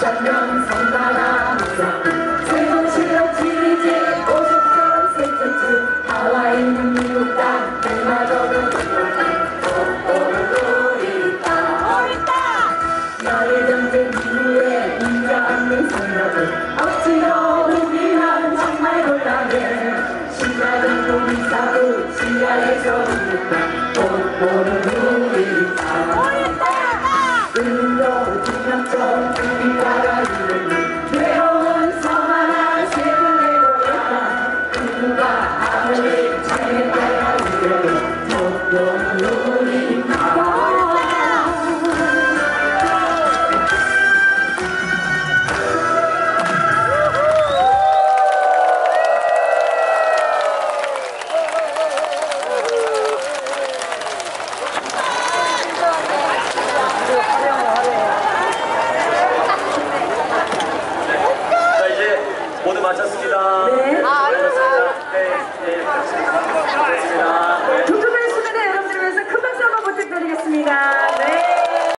전면 성나라 새로운 실력 지리지 오십처럼 세트츠 나와 있는 미국 땅 그마저도 나를 전쟁 이후에 인정하는 성력을 억지로 우리는 정말 곤란해 시작은 우리 사부 시야에서 우리가 못 보는 우리 땅 은도 중력적 우리나라 이름이 외로운 서만한 세금의 고향 누가 아무리 잘했다야 우리를 못 보는 우리 땅 모두 마쳤습니다. 네. 수고하셨습니다. 네.